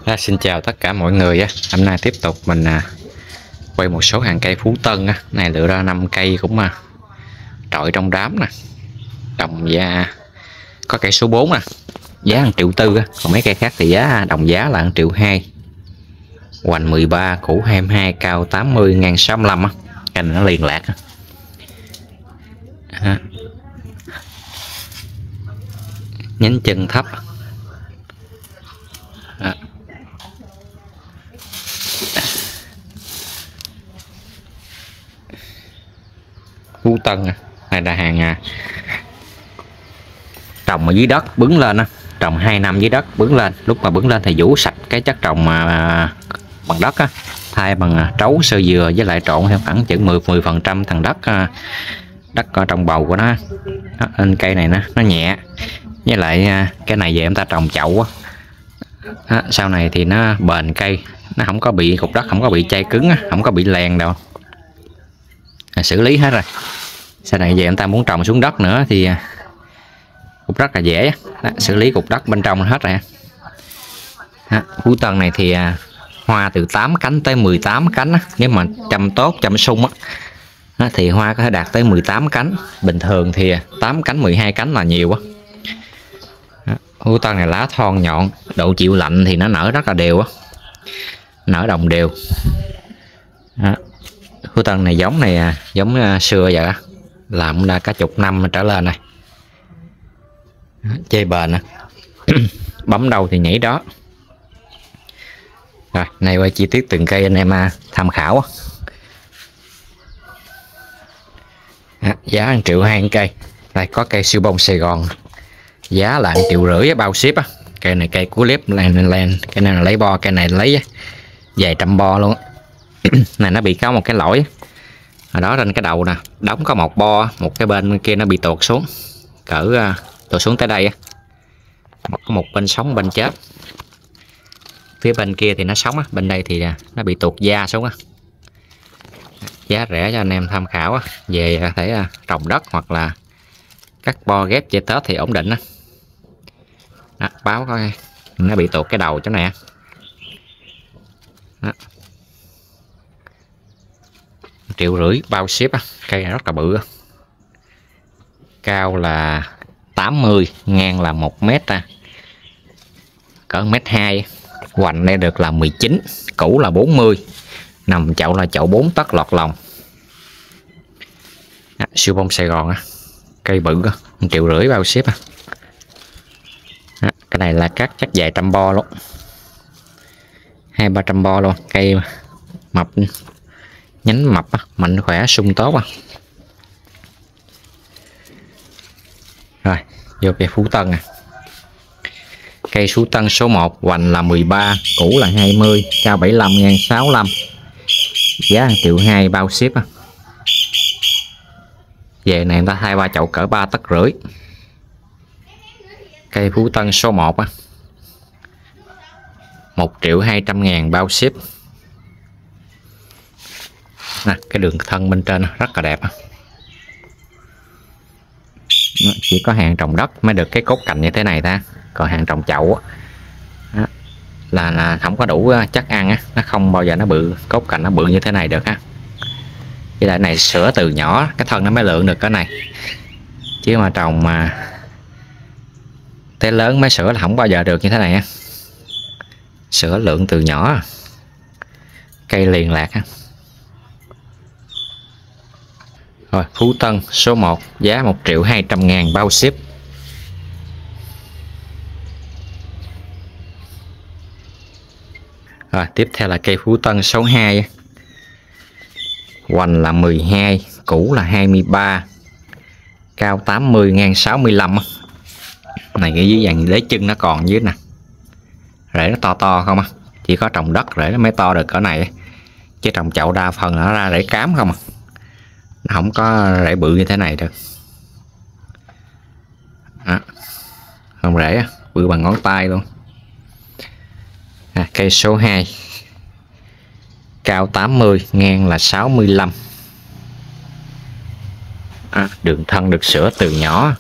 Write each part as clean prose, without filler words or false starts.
Xin chào tất cả mọi người. Hôm nay tiếp tục mình quay một số hàng cây Phú Tân. Này lựa ra 5 cây cũng trội trong đám nè. Đồng giá có cây số 4 nè, giá 1,4 triệu. Còn mấy cây khác thì đồng giá là 1,2 triệu. Hoành 13, củ 22, cao 80, ngang 65. Cây này nó liền lạc. Nhánh chân thấp. Phú Tân này là hàng trồng ở dưới đất bứng lên, trồng 2 năm dưới đất bứng lên. Lúc mà bứng lên thì vũ sạch cái chất trồng bằng đất thay bằng trấu sơ dừa với lại trộn theo khoảng chừng 10% thằng đất trong bầu của nó. Nên cây này nó nhẹ, với lại cái này về em ta trồng chậu sau này thì nó bền, cây nó không có bị cục đất, không có bị chai cứng, không có bị lèn đâu. Xử lý hết rồi. Sau này về em ta muốn trồng xuống đất nữa thì cục đất là dễ đó, xử lý cục đất bên trong hết rồi. Phú Tân này thì hoa từ 8 cánh tới 18 cánh. Nếu mà chăm tốt, chăm sung thì hoa có thể đạt tới 18 cánh. Bình thường thì 8 cánh, 12 cánh là nhiều. Phú Tân này lá thon nhọn, độ chịu lạnh thì nó nở rất là đều, nở đồng đều. Phú Tân này giống giống xưa vậy, làm đã cả chục năm trở lên này, chơi bền. Bấm đâu thì nhảy đó. Rồi này quay chi tiết từng cây anh em tham khảo. Giá 1,2 triệu cây. Đây có cây siêu bông Sài Gòn, giá là 1,5 triệu bao ship. Cây này cây của Lép Len, cây này là lấy bo, cây này lấy vài trăm bo luôn. Này nó bị có một cái lỗi ở đó, trên cái đầu nè, đóng có một bo, một cái bên kia nó bị tuột xuống, tuột xuống tới đây. Có một bên sống, bên chết. Phía bên kia thì nó sống, bên đây thì nó bị tuột da xuống. Giá rẻ cho anh em tham khảo, về có thể trồng đất hoặc là cắt bo ghép chơi Tết thì ổn định. Báo coi nó bị tuột cái đầu chỗ này. 1,5 triệu bao ship. Cây này rất là bự, cao là 80, ngang là 1 mét, cỡ 1,2 m. Hoành đây được là 19, củ là 40, nằm chậu là chậu 4 tấc lọt lòng. Siêu bông Sài Gòn, cây bự, 1,5 triệu bao ship. Cái này là cắt chắc vài trăm bo luôn, 200-300 bo luôn. Cây mập, nhánh mập, mạnh khỏe, sung tốt. Rồi vô cây Phú Tân. Cây Phú Tân số 1, hoành là 13, củ là 20, cao 75, ngang 65, giá 1,2 triệu bao ship. Về này người ta thay 3 chậu cỡ 3,5 tấc. Cây Phú Tân số 1 1.200.000 bao ship. Cái đường thân bên trên rất là đẹp. Chỉ có hàng trồng đất mới được cái cốt cành như thế này ta, còn hàng trồng chậu là không có đủ chất ăn, nó không bao giờ nó bự, cốt cành nó bự như thế này được. Với lại này sữa từ nhỏ, cái thân nó mới lượng được cái này, chứ mà trồng tới lớn mấy sữa là không bao giờ được như thế này. Sữa lượng từ nhỏ, cây liền lạc. Rồi Phú Tân số 1, giá 1.200.000 bao ship. Rồi tiếp theo là cây Phú Tân số 2, hoành là 12, củ là 23, cao 80, ngang 65. Này cái dưới dàn lấy chân nó còn dưới nè, rễ nó to to không, chỉ có trồng đất rễ nó mới to được cỡ này, chứ trồng chậu đa phần nó ra rễ cám không, nó không có rễ bự như thế này được. Không rễ bự bằng ngón tay luôn. Cây số 2, cao 80, ngang là 65. Đường thân được sữa từ nhỏ.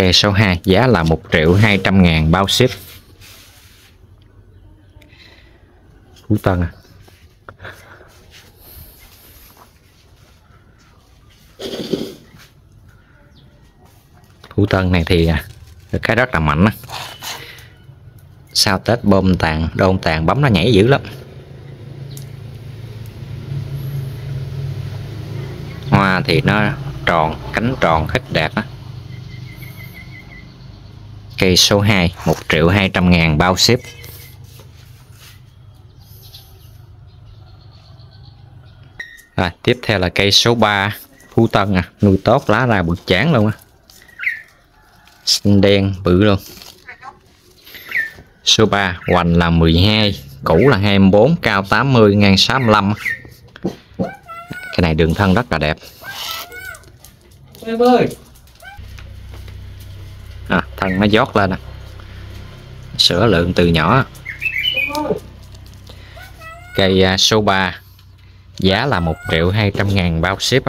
Cây số 2 giá là 1.200.000 bao ship. Phú Tân à. Phú Tân này thì cái rất là mạnh á. Sau Tết bom tàn, đôn tàn bấm nó nhảy dữ lắm. Hoa thì nó tròn, cánh tròn khít đẹp á. Cây số 2 1.200.000 bao ship. Tiếp theo là cây số 3 Phú Tân à, nuôi tốt, lá ra bự chán luôn á. Xanh đen bự luôn. Số 3 hoành là 12, cũ là 24, cao 80, ngang 65. Cái này đường thân rất là đẹp. Thân nó giót lên nè. Sữa lượng từ nhỏ. Cây số 3 giá là 1.200.000 bao ship.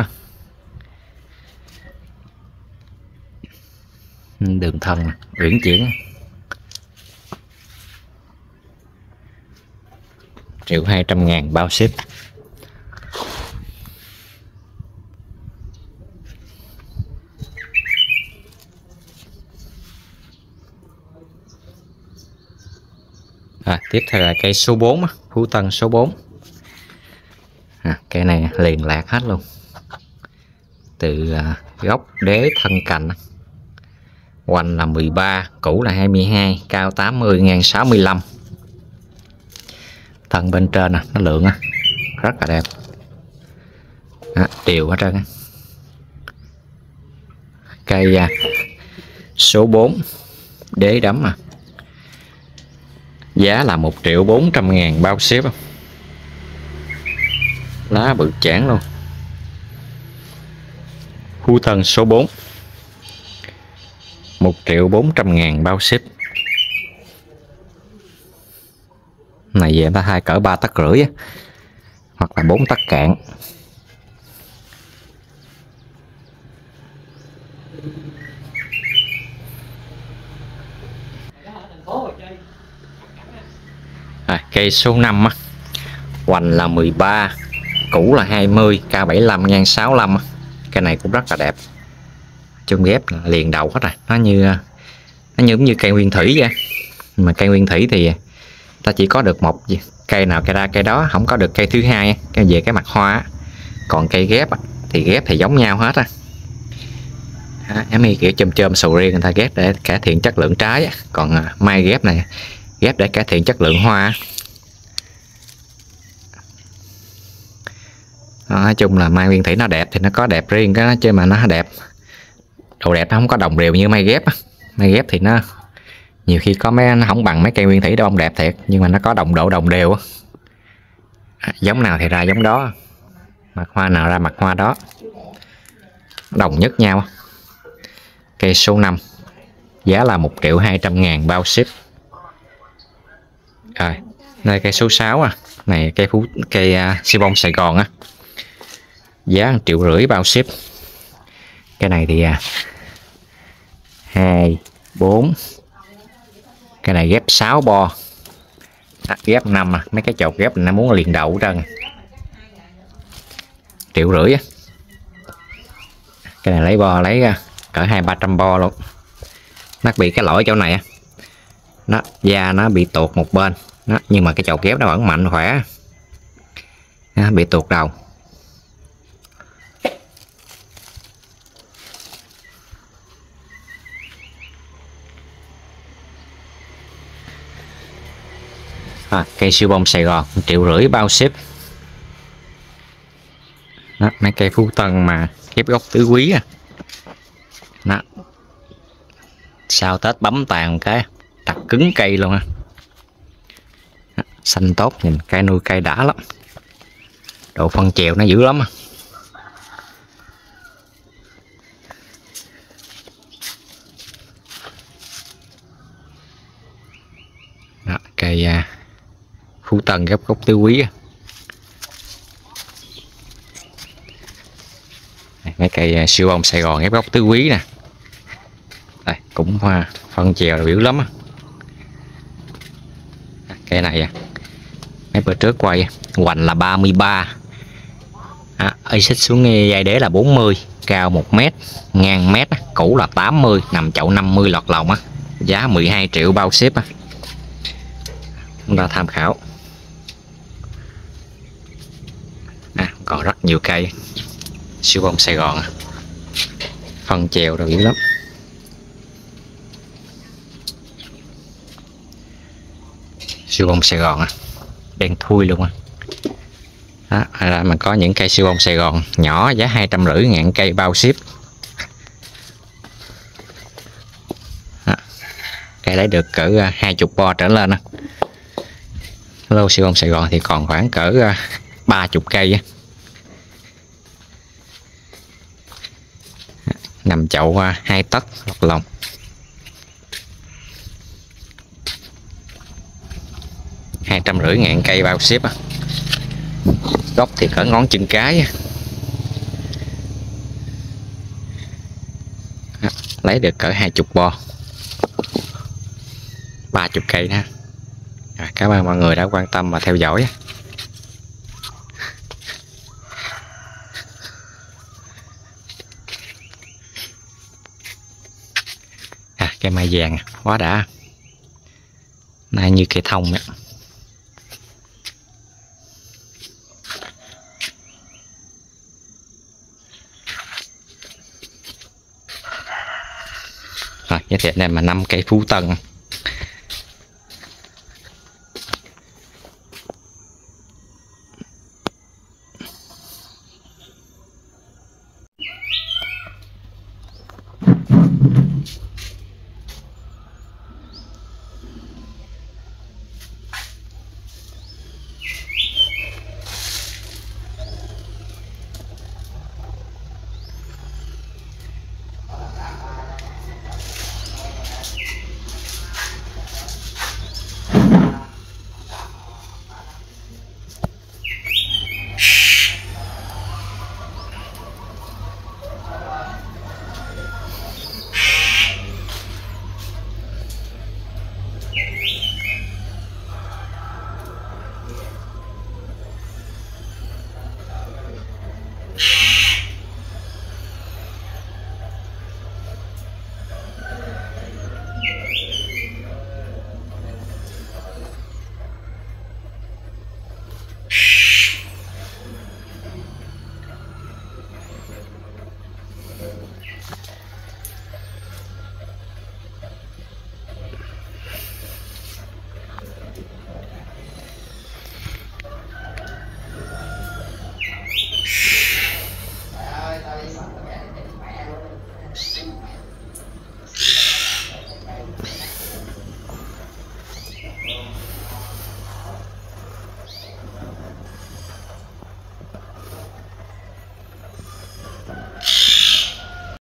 Đường thân uyển chuyển. 1.200.000 bao ship. Tiếp theo là cây số 4 Phú Tân số 4. Cây này liền lạc hết luôn. Từ gốc đế thân cành. Hoành là 13, cũ là 22, cao 80, ngang 65. Thân bên trên nó lượng rất là đẹp. Đều hết trơn. Cây số 4 đế đấm giá là 1.400.000 bao ship. Lá bự chán luôn. Phú Tân số 4 1.400.000 bao ship. Này về ta hai cỡ 3 tấc rưỡi hoặc là 4 tấc cạn. Cây số 5 hoành là 13, cũ là 20, cao 75, ngang 65. Cây này cũng rất là đẹp. Chung ghép liền đầu hết rồi. Nó như cây nguyên thủy vậy. Mà cây nguyên thủy thì ta chỉ có được một cây nào cây ra cây đó, không có được cây thứ hai về cái mặt hoa. Còn cây ghép thì ghép thì giống nhau hết em như kiểu chôm sầu riêng người ta ghép để cải thiện chất lượng trái. Còn mai ghép này ghép để cải thiện chất lượng hoa. Nói chung là mai nguyên thủy nó đẹp thì nó có đẹp riêng cái chứ mà nó đẹp. Độ đẹp nó không có đồng đều như mai ghép. Mai ghép thì nó nhiều khi có mấy nó không bằng mấy cây nguyên thủy đâu, không đẹp thiệt, nhưng mà nó có độ đồng đều. Giống nào thì ra giống đó, mặt hoa nào ra mặt hoa đó, đồng nhất nhau. Cây số 5 giá là 1.200.000 bao ship. Rồi đây cây số 6 này cây siêu bông Sài Gòn giá 1,5 triệu bao ship. Cái này thì 2, 4. Cái này ghép 6 bo. Ghép 5 mấy cái chột ghép nó muốn liền đậu trơn. 1,5 triệu. Cái này lấy bo lấy cỡ 200-300 bo luôn. Nó bị cái lỗi chỗ này nó da nó bị tuột một bên nhưng mà cái chột ghép nó vẫn mạnh khỏe. Bị tuột đầu. Cây siêu bông Sài Gòn 1,5 triệu bao ship. Mấy cây Phú Tân mà ghép gốc tứ quý sau Tết bấm tàn cái đặt cứng cây luôn xanh tốt, nhìn cây nuôi cây đã lắm, độ phân chèo nó dữ lắm cây Phú Tân ghép gốc tứ quý. Mấy cây siêu bông Sài Gòn ghép gốc tứ quý nè, Đây cũng phân chèo biểu lắm á. Cái này mấy bữa trước quay hoành là 33, xích xuống dây đế là 40, cao 1 mét, ngang mét, cũ là 80, nằm chậu 50 lọt lòng á, giá 12 triệu bao ship á. Chúng ta tham khảo. Còn rất nhiều cây siêu bông Sài Gòn, phân chèo rồi dữ lắm. Siêu bông Sài Gòn đen thui luôn đó. Là mình có những cây siêu bông Sài Gòn nhỏ giá 250.000 cây bao ship đó. Cây lấy được cỡ 20 bo trở lên. Lô siêu bông Sài Gòn thì còn khoảng cỡ 30 cây. Nằm chậu 2 tấc lọt lòng. Hai 250.000 cây bao ship. Gốc thì cỡ ngón chân cái. Lấy được cỡ 20 bo, 30 cây đó. Cảm ơn mọi người đã quan tâm và theo dõi. Cây mai vàng quá đã, này như cây thông đó. Rồi giới thiệu này mà 5 cây Phú Tân.